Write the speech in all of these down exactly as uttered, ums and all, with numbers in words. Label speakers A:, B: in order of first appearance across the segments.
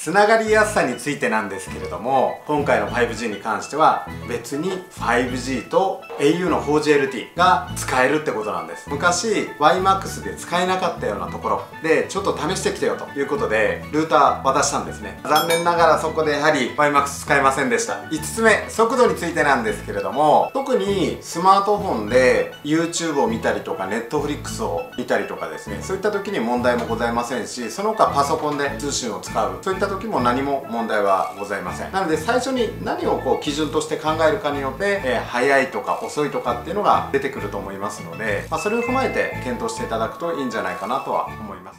A: つながりやすさについてなんですけれども、今回の ファイブジー に関しては別に ファイブジー と エーユー の フォージーエルティー が使えるってことなんです。昔 ワイマックス で使えなかったようなところでちょっと試してきてよということでルーター渡したんですね。残念ながらそこでやはり ワイマックス 使えませんでした。いつつめ、速度についてなんですけれども、特にスマートフォンで YouTube を見たりとか Netflix を見たりとかですね、そういった時に問題もございませんし、その他パソコンで通信を使う、そういった時も何も問題はございません。なので最初に何をこう基準として考えるかによって、えー、速いとか遅いとかっていうのが出てくると思いますので、まあ、それを踏まえて検討していただくといいんじゃないかなとは思います。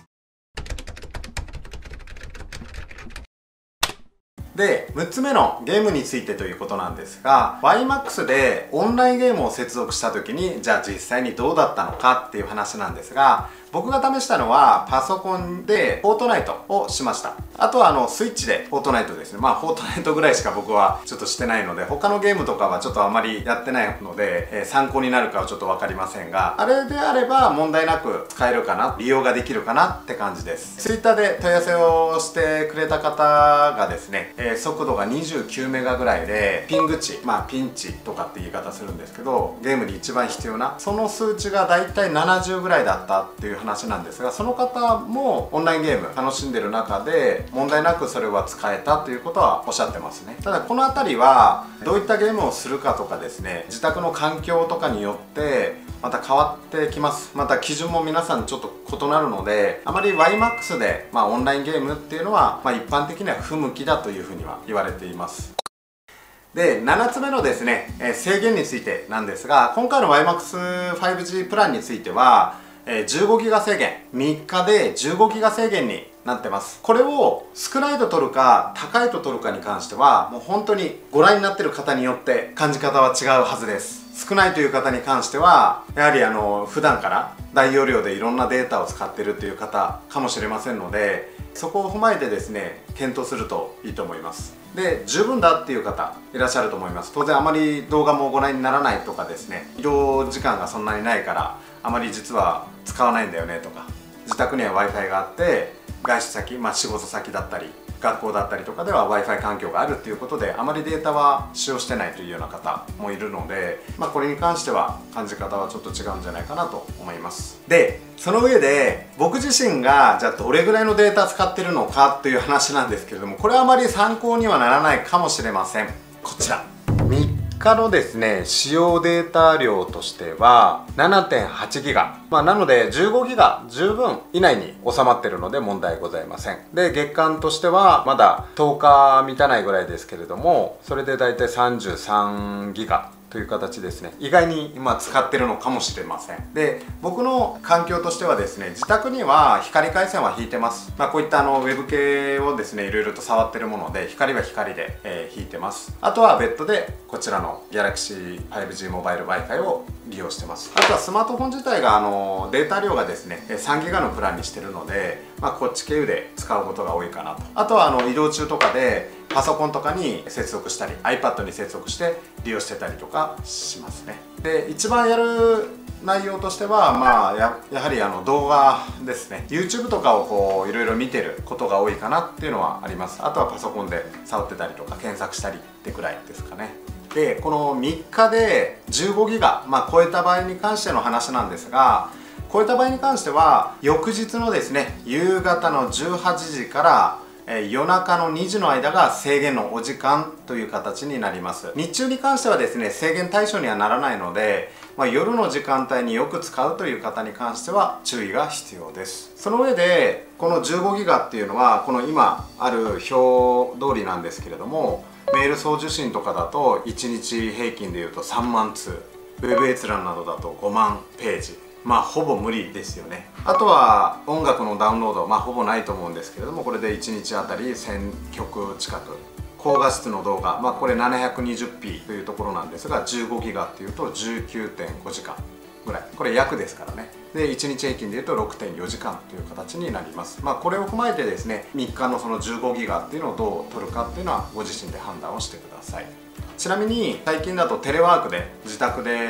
A: で、むっつめのゲームについてということなんですが、ワイマックス でオンラインゲームを接続した時に、じゃあ実際にどうだったのかっていう話なんですが、僕が試したのはパソコンでフォートナイトをしました。あとはあのスイッチでフォートナイトですね。まあフォートナイトぐらいしか僕はちょっとしてないので、他のゲームとかはちょっとあまりやってないので、えー、参考になるかはちょっと分かりませんが、あれであれば問題なく使えるかな、利用ができるかなって感じです。ツイッターで問い合わせをしてくれた方がですね、えー、速度がにじゅうきゅうメガぐらいで、ピング値、まあピンチとかって言い方するんですけど、ゲームに一番必要なその数値がだいたいななじゅうぐらいだったっていう話なんですが、その方もオンラインゲーム楽しんでる中で問題なくそれは使えたということはおっしゃってますね。ただこの辺りはどういったゲームをするかとかですね、自宅の環境とかによってまた変わってきます。また基準も皆さんちょっと異なるので、あまり ワイマックス で、まあ、オンラインゲームっていうのは、まあ、一般的には不向きだというふうには言われています。で、ななつめのですね、えー、制限についてなんですが、今回の ワイマックスファイブジー プランについては、えー、じゅうごギガ制限、みっかでじゅうごギガ制限になってます。これを少ないと取るか高いと取るかに関しては、もう本当にご覧になってる方によって感じ方は違うはずです。少ないという方に関してはやはりあの普段から大容量でいろんなデータを使ってるという方かもしれませんので、そこを踏まえてですね検討するといいと思います。で、十分だっていう方いらっしゃると思います。当然あまり動画もご覧にならないとかですね、移動時間がそんなにないからあまり実は使わないんだよねとか、自宅には ワイファイ があって外出先、まあ、仕事先だったり学校だったりとかでは ワイファイ 環境があるっていうことで、あまりデータは使用してないというような方もいるので、まあ、これに関しては感じ方はちょっと違うんじゃないかなと思います。で、その上で僕自身がじゃあどれぐらいのデータ使ってるのかという話なんですけれども、これはあまり参考にはならないかもしれません。こちらみっかのですね使用データ量としては ななてんはちギガ、まあ、なのでじゅうごギガ十分以内に収まってるので問題ございません。で、月間としてはまだとおか満たないぐらいですけれども、それでだいたいさんじゅうさんギガという形ですね。意外に今使ってるのかもしれません。で、僕の環境としてはですね、自宅には光回線は引いてます。まあ、こういったあのウェブ系をですねいろいろと触ってるもので、光は光で、えー、引いてます。あとは別途でこちらの ギャラクシーファイブジー モバイル Wi-Fi を利用してます。あとはスマートフォン自体があのデータ量がですねさんギガのプランにしてるので、まあ、こっち経由で使うことが多いかなと。あとはあの移動中とかでパソコンとかに接続したり iPad に接続して利用してたりとかしますね。で、一番やる内容としては、まあ や, やはりあの動画ですね。 YouTube とかをこういろいろ見てることが多いかなっていうのはあります。あとはパソコンで触ってたりとか検索したりってくらいですかね。で、このみっかでじゅうごギガ、まあ、超えた場合に関しての話なんですが、超えた場合に関しては翌日のですね夕方のじゅうはちじからえ夜中のにじの間が制限のお時間という形になります。日中に関してはですね制限対象にはならないので、まあ、夜の時間帯によく使うという方に関しては注意が必要です。その上でこのじゅうごギガっていうのはこの今ある表通りなんですけれども、メール送受信とかだといちにち平均でいうとさんまんつう、ウェブ閲覧などだとごまんページ、まあほぼ無理ですよね。あとは音楽のダウンロード、まあほぼないと思うんですけれども、これでいちにちあたりせんきょく近く、高画質の動画、まあこれ ななひゃくにじゅうピー というところなんですが、じゅうごギガっていうと じゅうきゅうてんごじかんぐらい、これ約ですからね。で、いちにち平均でいうと ろくてんよじかんという形になります。まあこれを踏まえてですね、みっかのそのじゅうごギガっていうのをどう取るかっていうのはご自身で判断をしてください。ちなみに最近だとテレワークで自宅で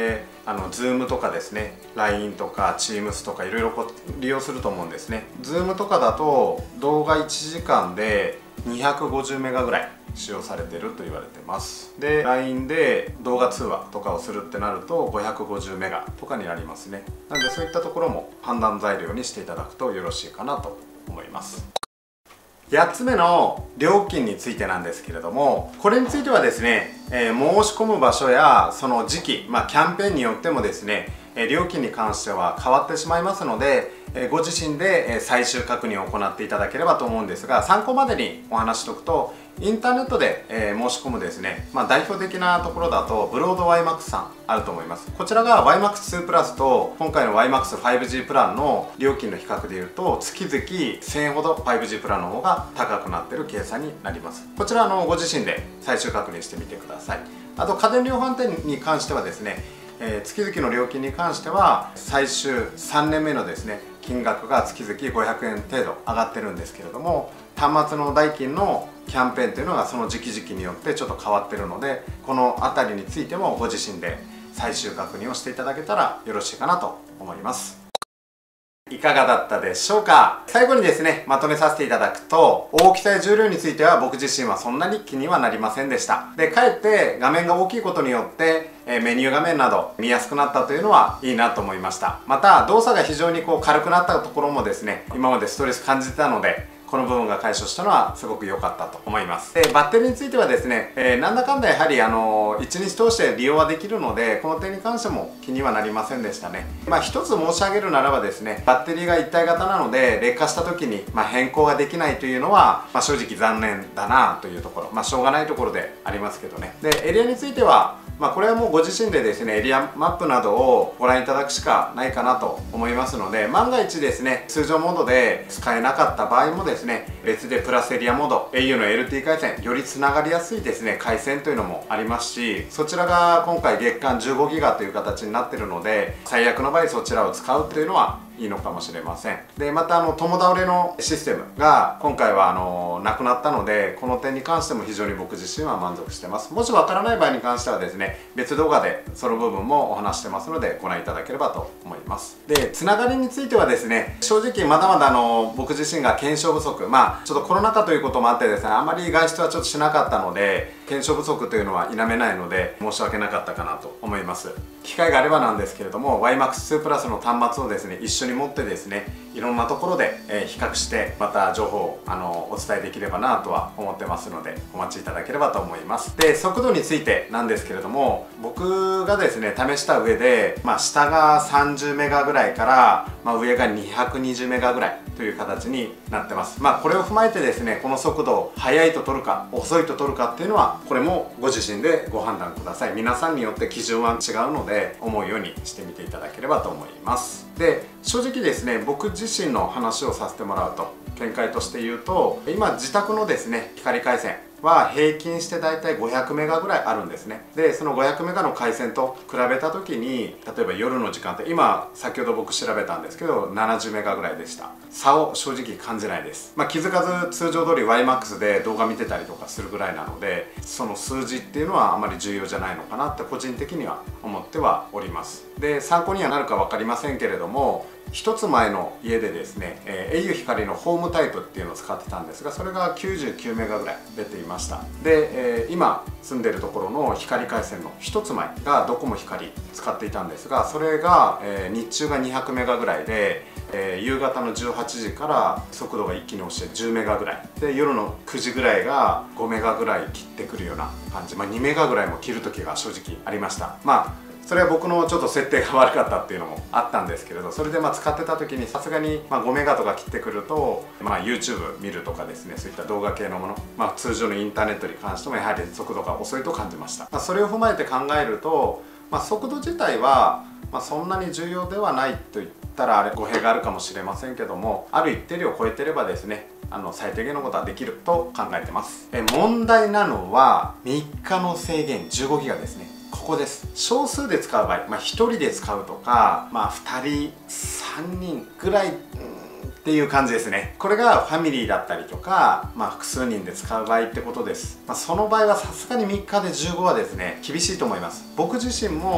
A: あの Zoom とかですね ライン とか Teams とかいろいろこう利用すると思うんですね。 Zoom とかだと動画いちじかんでにひゃくごじゅうメガぐらい使用されていると言われてます。で ライン で動画通話とかをするってなるとごひゃくごじゅうメガとかになりますね。なのでそういったところも判断材料にしていただくとよろしいかなと思います。やっつめの料金についてなんですけれども、これについてはですね、えー、申し込む場所やその時期、まあ、キャンペーンによってもですね、えー、料金に関しては変わってしまいますので、えー、ご自身で最終確認を行っていただければと思うんですが、参考までにお話ししておくと、インターネットで、えー、申し込むですね、まあ、代表的なところだとブロード ワイマックス さんあると思います。こちらが ワイマックスツー プラスと今回の ワイマックスファイブジー プランの料金の比較でいうと、月々せんえんほど ファイブジー プランの方が高くなっている計算になります。こちらのご自身で最終確認してみてください。あと家電量販店に関してはですね、えー、月々の料金に関しては最終さんねんめのですね金額が月々ごひゃくえん程度上がってるんですけれども、端末の代金のキャンペーンというのがその時期時期によってちょっと変わってるので、この辺りについてもご自身で最終確認をしていただけたらよろしいかなと思います。いかがだったでしょうか。最後にですね、まとめさせていただくと、大きさや重量については僕自身はそんなに気にはなりませんでした。で、かえって画面が大きいことによって、えメニュー画面など見やすくなったというのはいいなと思いました。また、動作が非常にこう軽くなったところもですね、今までストレス感じてたので、この部分が解消したのはすごく良かったと思います。で、バッテリーについてはですね、えー、なんだかんだやはりあのいちにち通して利用はできるので、この点に関しても気にはなりませんでしたね。まあ一つ申し上げるならばですね、バッテリーが一体型なので劣化した時に、まあ、変更ができないというのは、まあ、正直残念だなというところ、まあしょうがないところでありますけどね。で、エリアについてはまあこれはもうご自身でですねエリアマップなどをご覧いただくしかないかなと思いますので、万が一ですね通常モードで使えなかった場合もですね、別でプラスエリアモード エーユー の エルティー 回線よりつながりやすいですね回線というのもありますし、そちらが今回月間じゅうごギガという形になっているので、最悪の場合そちらを使うというのはいいのかもしれません。で、またあの共倒れのシステムが今回はあのなくなったので、この点に関しても非常に僕自身は満足してます。もしわからない場合に関してはですね、別動画でその部分もお話してますのでご覧いただければと思います。で、つながりについてはですね、正直まだまだあの僕自身が検証不足、まあちょっとコロナ禍ということもあってですね、あまり外出はちょっとしなかったので検証不足というのは否めないので申し訳なかったかなと思います。機会があればなんですけれども ワイマックスツー プラスの端末をですね一緒に持ってですね、いろんなところで、えー、比較してまた情報をあのお伝えできればなとは思ってますので、お待ちいただければと思います。で、速度についてなんですけれども、僕がですね試した上で、まあ、下がさんじゅうメガぐらいから、まあ、上がにひゃくにじゅうメガぐらいという形になってます。まあこれを踏まえてですね、この速度を速いと取るか遅いと取るかっていうのはこれもご自身でご判断ください。皆さんによって基準は違うので思うようにしてみていただければと思います。で、正直ですね僕自身の話をさせてもらうと、見解として言うと、今自宅のですね光回線は平均してだいたいごひゃくメガぐらいあるんですね。で、そのごひゃくメガの回線と比べた時に、例えば夜の時間って今先ほど僕調べたんですけどななじゅうメガぐらいでした。差を正直感じないです。まあ、気づかず通常通り ワイマックス で動画見てたりとかするぐらいなので、その数字っていうのはあまり重要じゃないのかなって個人的には思ってはおります。で、参考にはなるか分かりませんけれども、一つ前の家でですね、えー、au 光のホームタイプっていうのを使ってたんですが、それがきゅうじゅうきゅうメガぐらい出ていました。で、えー、今住んでるところの光回線の一つ前がドコモ光使っていたんですが、それが、えー、日中がにひゃくメガぐらいで、えー、夕方のじゅうはちじから速度が一気に落ちてじゅうメガぐらいで、夜のくじぐらいがごメガぐらい切ってくるような感じ、まあ、にメガぐらいも切る時が正直ありました。まあそれは僕のちょっと設定が悪かったっていうのもあったんですけれど、それでまあ使ってた時にさすがにまあごメガとか切ってくると、まあ、YouTube 見るとかですね、そういった動画系のもの、まあ、通常のインターネットに関してもやはり速度が遅いと感じました。まあ、それを踏まえて考えると、まあ、速度自体はまあそんなに重要ではないと言ったらあれ語弊があるかもしれませんけども、ある一定量を超えてればですね、あの最低限のことはできると考えてます。え問題なのはみっかの制限じゅうごギガですね。ここです。少数で使う場合、まあ、ひとりで使うとか、まあ、ふたりさんにんぐらいっていう感じですね。これがファミリーだったりとか、まあ、複数人で使う場合ってことです。まあ、その場合はさすがにみっかでじゅうごはですね厳しいと思います。僕自身も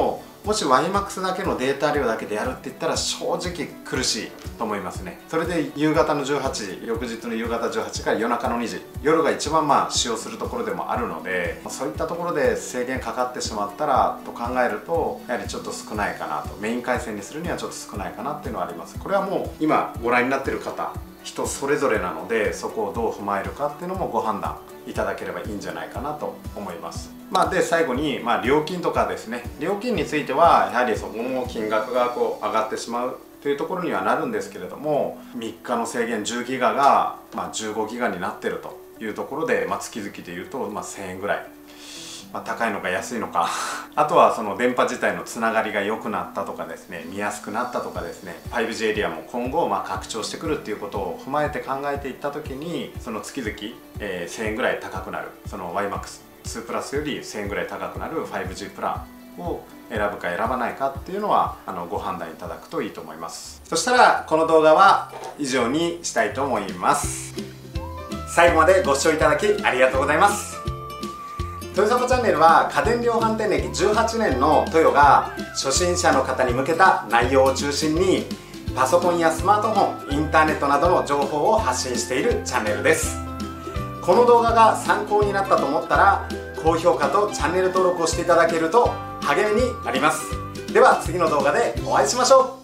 A: もし ワイマックス だけのデータ量だけでやるって言ったら正直苦しいと思いますね。それで夕方のじゅうはちじ、翌日の夕方じゅうはちじから夜中のにじ、夜が一番まあ使用するところでもあるので、そういったところで制限かかってしまったらと考えると、やはりちょっと少ないかなと、メイン回線にするにはちょっと少ないかなっていうのはあります。これはもう今ご覧になってる方人それぞれなので、そこをどう踏まえるかっていうのもご判断いただければいいんじゃないかなと思います。まあ、で最後に、まあ、料金とかですね、料金についてはやはりそこの金額がこう上がってしまうというところにはなるんですけれども、みっかの制限じゅうギガが、まあ、じゅうごギガになってるというところで、まあ、月々でいうと、まあ、せんえんぐらい、まあ、高いのか安いのかあとはその電波自体のつながりが良くなったとかですね、見やすくなったとかですね、 ファイブジー エリアも今後まあ拡張してくるっていうことを踏まえて考えていった時に、その月々、えー、せんえんぐらい高くなる、その ワイマックスツー プラスよりせんえんぐらい高くなる ファイブジー プランを選ぶか選ばないかっていうのはあのご判断いただくといいと思います。そしたらこの動画は以上にしたいと思います。最後までご視聴いただきありがとうございます。トヨサポチャンネルは家電量販店歴じゅうはちねんのトヨが初心者の方に向けた内容を中心にパソコンやスマートフォン、インターネットなどの情報を発信しているチャンネルです。この動画が参考になったと思ったら高評価とチャンネル登録をしていただけると励みになります。では次の動画でお会いしましょう。